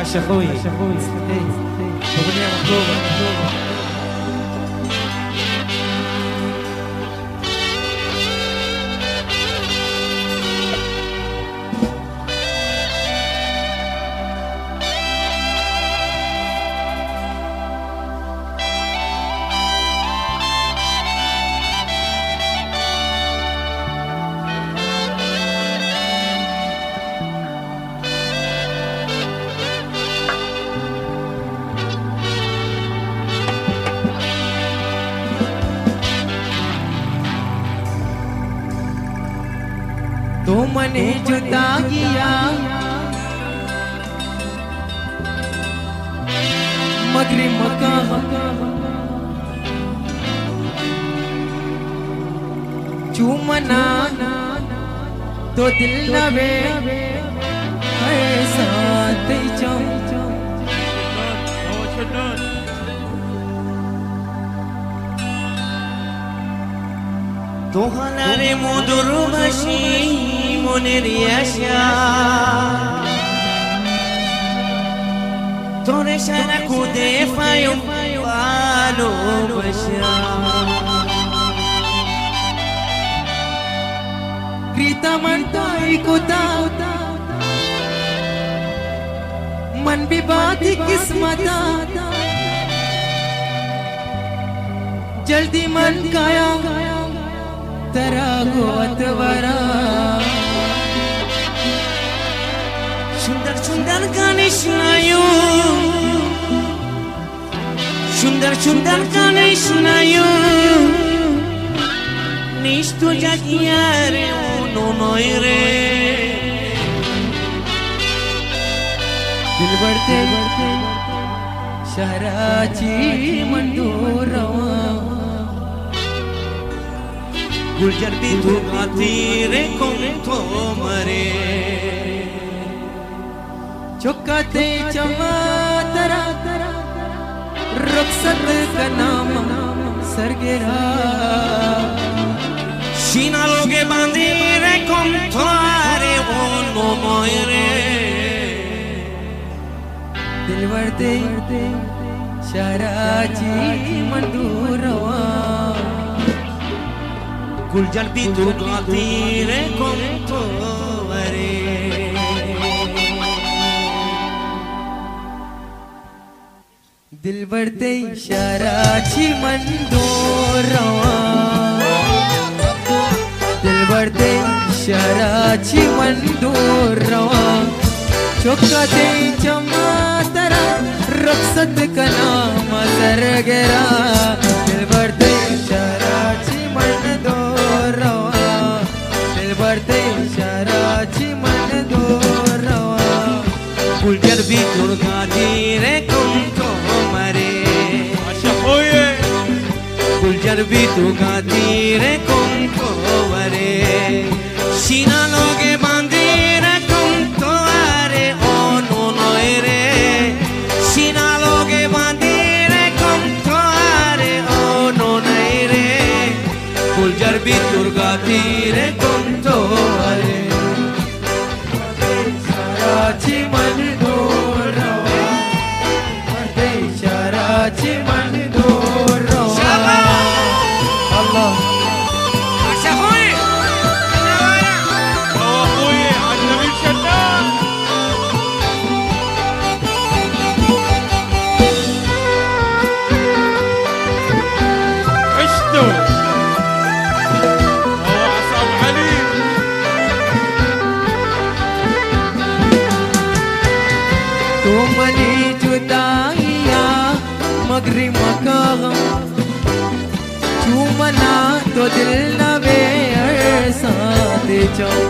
اخوي اغنيه مطلوبه. तो मने जुदा किया मगरी मका चूमना तो दिल नवे ऐसा तो हलारे मुदुर बशी মনের আশা তোরে সারা খুদে পায়ো ভালোবাসা কৃতা মনটাই কোতা मन भी बात किस्मता जल्दी मन काया तेरा गोतवरा सुंदर सुंदर गाने सुनायो सुंदर सुंदर गाने सुनायो निष्ठु जागिया रे नो नोय रे दिल बढ़ते शहराची मंडोरवा गुलजार भी तू गाती रे कौन तो मरे चौकाते चमा तरा रुखसत का नाम सरगेरा शीना लोगे बांधी रे कौन थारे वो नो मोयरे दिल वर्ते शराची मंदूरवा गुलजार भी तू गाती रे कौन तो मरे दिल बढ़ते शराची मंदोरवा दिल बढ़ते शराची मंदोरवा चौकाते चमा तरा रुखसत का नाम सरगेरा दिल बढ़ते शराची मंदोरवा दिल बढ़ते शराची मंदोरवा गुलजार भी तू गाती रे कौन तो गुलजार भी तू गाती रे कौन को वरे शीना लोगे बांधे रे कौन तो अरे ओ नो नोय रे शीना लोगे बांधे रे कौन तो अरे ओ नो नोय रे गुलजार भी तू गाती रे कौन तो अरे शराची मंदोरवा शराची तो मनी जुदाइया मगरी मकाम चूमना तो दिल नवे साथ जाओ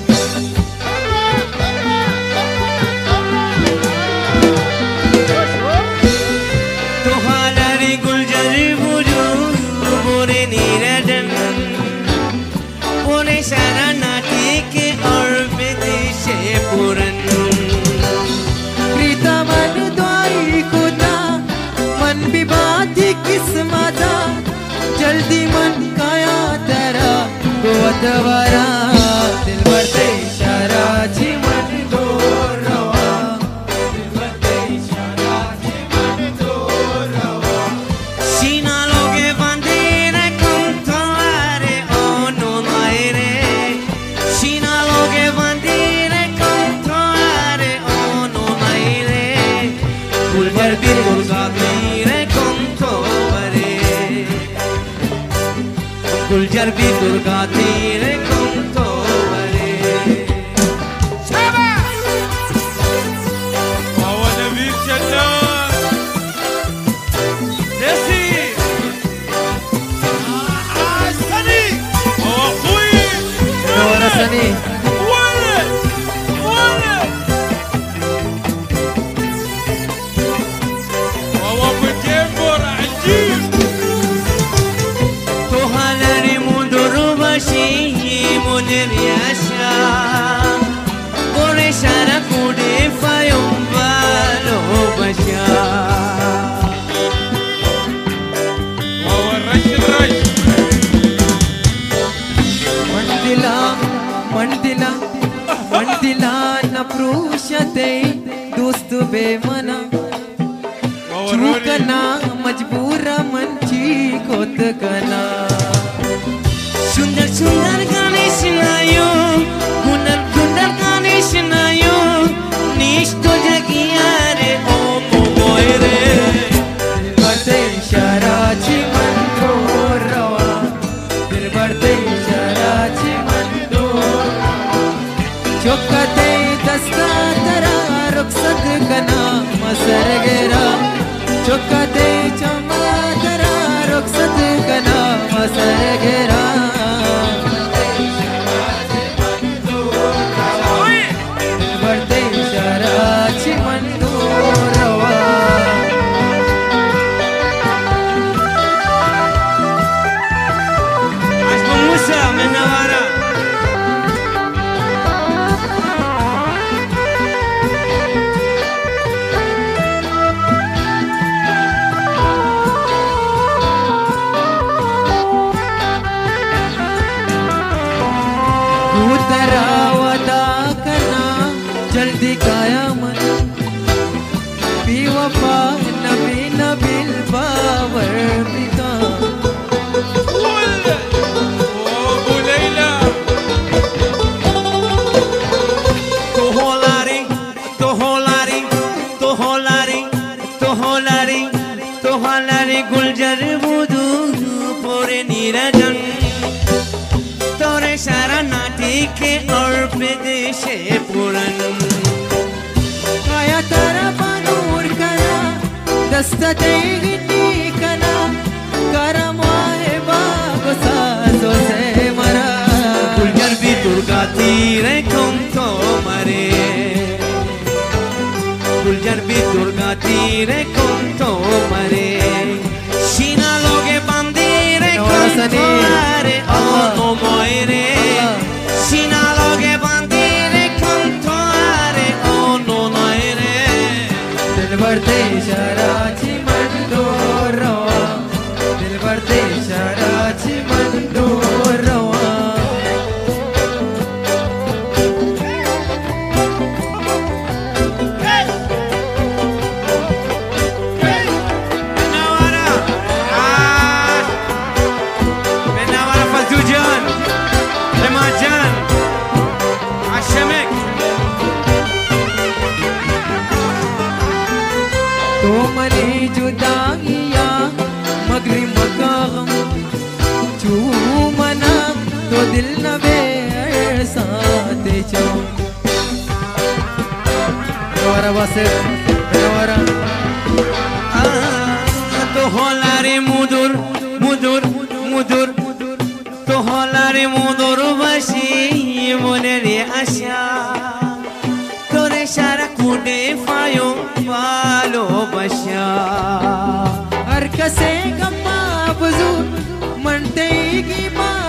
तो हालारी गुलजार बुझो बोरे नीरजन बोरे सारा नाटी के और विदेशे पूरन किस्मता जल्दी मन काया तेरा गोतवरा दिल बढ़ते शराची मंदोरवा दिल बढ़ते गुलजार भी दुर्गा तेरे कुंतो वरे बाबा नवीर चन्ना देसी सनी अखोई नोरा सनी Riasha Bore shara kude fayom valo basha Mandila na prushate dost bemana chukana majbura manchi kot kana Sundar sundar gane sunayo Gunar gunar gane sunayo Nishto jagiya re o moire Barte sharachi mando rawa Dil barte sharachi mando Chokate dasta tara ruksat kana masar gera Chokate chama tara ruksat kana masar gera जल्दी काया मन बेवफा नबी नबिल बावर पिता अबू लैला तो होलारी तो होलारी तो होलारी तो होलारी तो होलारी गुलजार बुदू पोरे नीरजन तोरे सारा नाटी के और प्रदेशे पुरन काया तारा पानूर करा दस्ता तेगिनी कना करमाए बागो सासो से मरा गुलजार भी दुर्गा तीरे कुंतो मरे गुलजार भी दुर्गा तीरे कुंतो मरे शीना लोगे बंदीरे कुंतो मरे ओ मोइरे शीना लोगे बंदीरे कुंतो मरे ओ मोइरे दिल बढ़ते शराची मंदो रवा दिल बढ़ते शराची मंदो रवा तो मने जुदाइया मगरी मकाम चू मना तो दिल न बे साथे चो नवारा वासे नवारा तो होलारे मुदुर मुदुर मुदुर तो होलारे मुदुर बशी मोनेरे आशा तोरे सारा कुडे फायो वालो बशा हर कसे गम्मा बुजू मनते की माँ